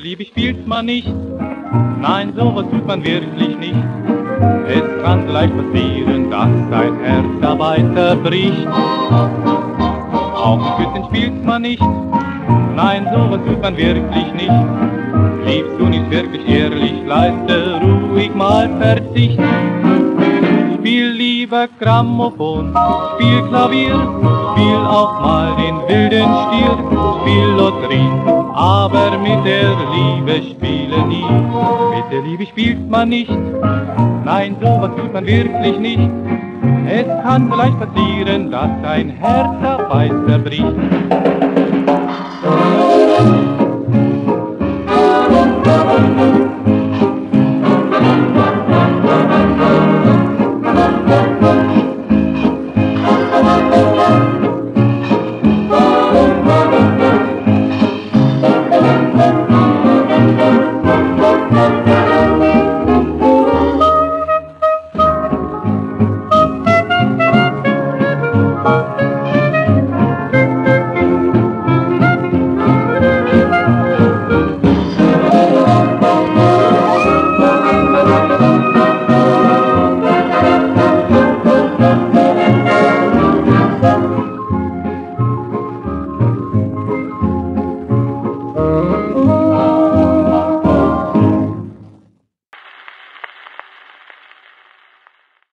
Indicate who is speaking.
Speaker 1: Liebe spielt man nicht. Nein, sowas tut man wirklich nicht. Es kann leicht passieren, dass dein Herz dabei zerbricht. Auch mit Küssen spielt man nicht. Nein, sowas tut man wirklich nicht. Liebst du nicht wirklich ehrlich, leiste ruhig mal Verzicht. Spiel lieber Grammophon, spiel Klavier, spiel auch mal den wilden Stier, spiel Lotterie, aber mit der Liebe spiele nie. Mit der Liebe spielt man nicht, nein, sowas tut man wirklich nicht. Es kann vielleicht passieren, dass dein Herz dabei zerbricht.